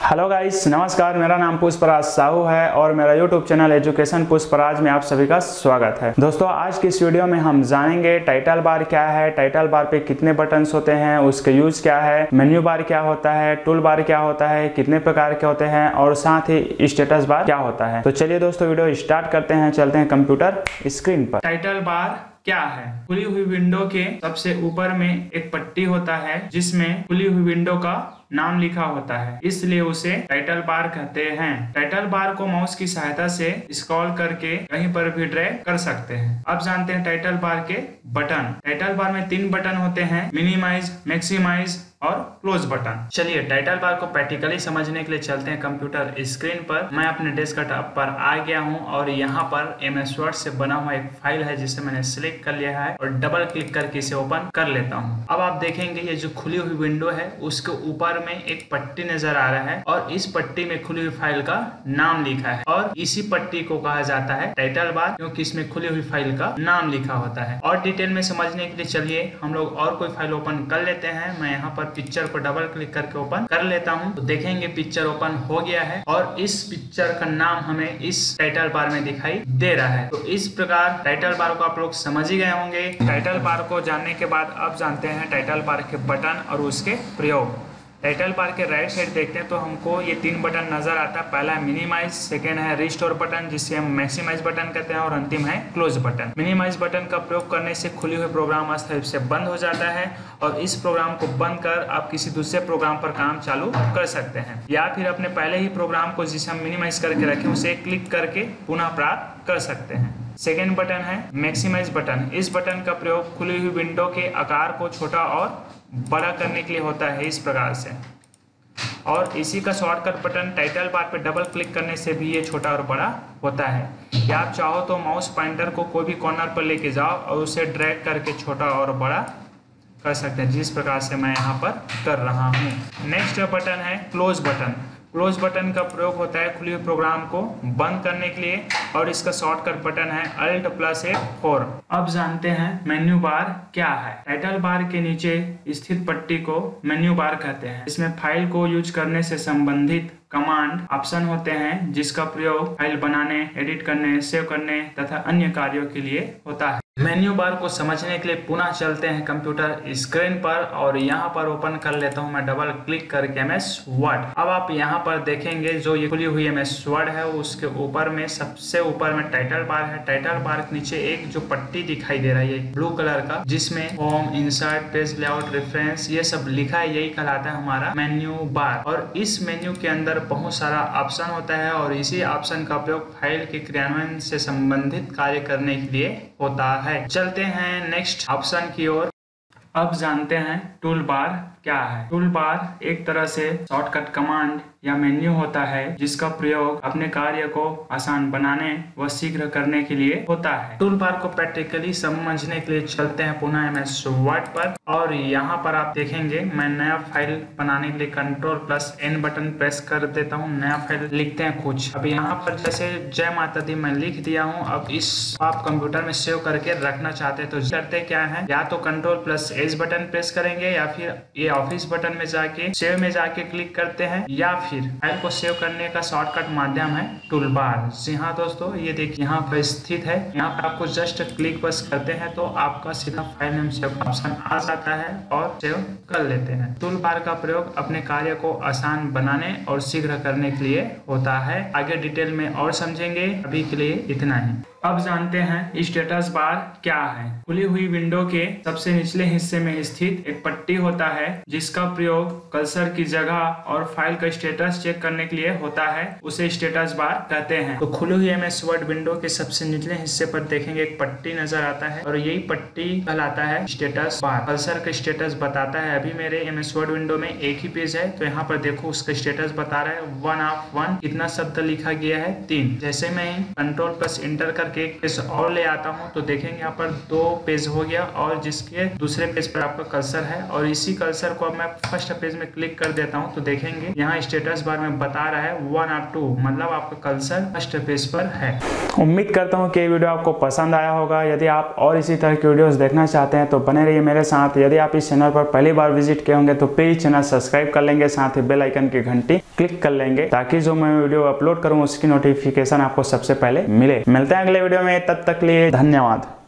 Hello guys, नमस्कार। मेरा नाम पुष्पराज साहू है और मेरा यूट्यूब चैनल एजुकेशन पुष्पराज में आप सभी का स्वागत है। दोस्तों, आज की इस वीडियो में हम जानेंगे टाइटल बार क्या है, टाइटल बार पे कितने बटन्स होते हैं, उसके यूज क्या है, मेन्यू बार क्या होता है, टूल बार क्या होता है, कितने प्रकार के होते हैं और साथ ही स्टेटस बार क्या होता है। तो चलिए दोस्तों, वीडियो स्टार्ट करते हैं। चलते हैं कंप्यूटर स्क्रीन पर। टाइटल बार क्या है? खुली हुई विंडो के सबसे ऊपर में एक पट्टी होता है जिसमें खुली हुई विंडो का नाम लिखा होता है, इसलिए उसे टाइटल बार कहते हैं। टाइटल बार को माउस की सहायता से स्क्रॉल करके कहीं पर भी ड्रैग कर सकते हैं। अब जानते हैं टाइटल बार के बटन। टाइटल बार में 3 बटन होते हैं, मिनिमाइज, मैक्सिमाइज और क्लोज बटन। चलिए टाइटल बार को प्रैक्टिकली समझने के लिए चलते हैं कंप्यूटर स्क्रीन पर। मैं अपने डेस्कटॉप पर आ गया हूं और यहाँ पर MS वर्ड से बना हुआ एक फाइल है जिसे मैंने सिलेक्ट कर लिया है और डबल क्लिक करके इसे ओपन कर लेता हूँ। अब आप देखेंगे ये जो खुली हुई विंडो है उसके ऊपर में एक पट्टी नजर आ रहा है और इस पट्टी में खुली हुई फाइल का नाम लिखा है और इसी पट्टी को कहा जाता है टाइटल बार, क्योंकि इसमें खुली हुई फाइल का नाम लिखा होता है। और डिटेल में समझने के लिए चलिए हम लोग और कोई फाइल ओपन कर लेते हैं। मैं यहाँ पर पिक्चर को डबल क्लिक करके ओपन कर लेता हूँ तो देखेंगे पिक्चर ओपन हो गया है और इस पिक्चर का नाम हमें इस टाइटल बार में दिखाई दे रहा है। तो इस प्रकार टाइटल बार को आप लोग समझ ही गए होंगे। टाइटल बार को जानने के बाद अब जानते हैं टाइटल बार के बटन और उसके प्रयोग। टाइटल बार के राइट साइड देखते हैं तो हमको ये 3 बटन नजर आता है। पहला है मिनिमाइज, सेकेंड है रिस्टोर बटन जिसे हम मैक्सिमाइज बटन कहते हैं और अंतिम है क्लोज बटन। मिनिमाइज बटन का प्रयोग करने से खुले हुए प्रोग्राम अस्थायी रूप से बंद हो जाता है और इस प्रोग्राम को बंद कर आप किसी दूसरे प्रोग्राम पर काम चालू कर सकते हैं या फिर अपने पहले ही प्रोग्राम को जिसे हम मिनिमाइज करके रखें उसे क्लिक करके पुनः प्राप्त कर सकते हैं। सेकेंड बटन है मैक्सिमाइज बटन। इस बटन का प्रयोग खुली हुई विंडो के आकार को छोटा और बड़ा करने के लिए होता है इस प्रकार से, और इसी का शॉर्टकट बटन टाइटल बार पे डबल क्लिक करने से भी ये छोटा और बड़ा होता है। या आप चाहो तो माउस पॉइंटर को कोई भी कॉर्नर पर लेके जाओ और उसे ड्रैग करके छोटा और बड़ा कर सकते हैं, जिस प्रकार से मैं यहाँ पर कर रहा हूँ। नेक्स्ट बटन है क्लोज बटन। क्लोज बटन का प्रयोग होता है खुले हुए प्रोग्राम को बंद करने के लिए और इसका शॉर्टकट बटन है Alt+F4। अब जानते हैं मेन्यू बार क्या है। टाइटल बार के नीचे स्थित पट्टी को मेन्यू बार कहते हैं। इसमें फाइल को यूज करने से संबंधित कमांड ऑप्शन होते हैं जिसका प्रयोग फाइल बनाने, एडिट करने, सेव करने तथा अन्य कार्यों के लिए होता है। मेन्यू बार को समझने के लिए पुनः चलते हैं कंप्यूटर स्क्रीन पर और यहाँ पर ओपन कर लेता हूँ मैं डबल क्लिक करके MS वर्ड। अब आप यहाँ पर देखेंगे जो ये खुली हुई MS वर्ड है उसके ऊपर में सबसे ऊपर में टाइटल बार है। टाइटल बार के नीचे एक जो पट्टी दिखाई दे रहा है ब्लू कलर का जिसमें home, insert, page layout, reference ये सब लिखा है, यही कहलाता है हमारा मेन्यू बार। और इस मेन्यू के अंदर बहुत सारा ऑप्शन होता है और इसी ऑप्शन का उपयोग फाइल के क्रियान्वयन से संबंधित कार्य करने के लिए होता है। चलते हैं नेक्स्ट ऑप्शन की ओर। अब जानते हैं टूल बार क्या है। टूल बार एक तरह से शॉर्टकट कमांड या मेन्यू होता है जिसका प्रयोग अपने कार्य को आसान बनाने व शीघ्र करने के लिए होता है। टूल बार को प्रैक्टिकली समझने के लिए चलते हैं पुनः MS वर्ड पर और यहाँ पर आप देखेंगे मैं नया फाइल बनाने के लिए Ctrl+N बटन प्रेस कर देता हूँ। नया फाइल लिखते हैं कुछ। अब यहाँ पर जैसे जय माता दी मैं लिख दिया हूँ। अब इस आप कंप्यूटर में सेव करके रखना चाहते हैं तो करते क्या है, या तो Ctrl+S बटन प्रेस करेंगे या फिर ये ऑफिस बटन में जाके सेव में जाके क्लिक करते हैं या फिर फाइल को सेव करने का शॉर्टकट माध्यम है टूल बार। जी हाँ दोस्तों, ये देखिए यहाँ पर स्थित है। यहाँ पर आपको जस्ट क्लिक बस करते हैं तो आपका सीधा फाइल नेम सेव ऑप्शन आ जाता है और सेव कर लेते हैं। टूल बार का प्रयोग अपने कार्य को आसान बनाने और शीघ्र करने के लिए होता है। आगे डिटेल में और समझेंगे, अभी के लिए इतना ही। अब जानते हैं स्टेटस बार क्या है। खुली हुई विंडो के सबसे निचले हिस्से में स्थित एक पट्टी होता है जिसका प्रयोग कर्सर की जगह और फाइल का स्टेटस चेक करने के लिए होता है, उसे स्टेटस बार कहते हैं। तो खुली हुई MS वर्ड विंडो के सबसे निचले हिस्से पर देखेंगे एक पट्टी नजर आता है और यही पट्टी कहलाता है स्टेटस बार। कर्सर का स्टेटस बताता है। अभी मेरे MS वर्ड विंडो में एक ही पेज है तो यहाँ पर देखो उसका स्टेटस बता रहा है 1 of 1। कितना शब्द लिखा गया है? 3। जैसे मैं Ctrl+Enter करके एक पेज और ले आता हूँ तो देखेंगे यहाँ पर 2 पेज हो गया और जिसके दूसरे पेज पर आपका कर्सर है और इसी कर्सर को अब मैं फर्स्ट पेज में क्लिक कर देता हूँ तो देखेंगे यहाँ स्टेटस बार में बता रहा है 1 और 2, मतलब आपका कर्सर फर्स्ट पेज पर है। उम्मीद करता हूँ कि ये वीडियो आपको पसंद आया होगा। यदि आप और इसी तरह की वीडियोस देखना चाहते हैं तो बने रहिए मेरे साथ। यदि आप इस चैनल पर पहली बार विजिट किए होंगे तो प्लीज चैनल सब्सक्राइब कर लेंगे, साथ ही बेल आइकन की घंटी क्लिक कर लेंगे ताकि जो मैं वीडियो अपलोड करूँ उसकी नोटिफिकेशन आपको सबसे पहले मिले। मिलते हैं अगले वीडियो में, तब तक के लिए धन्यवाद।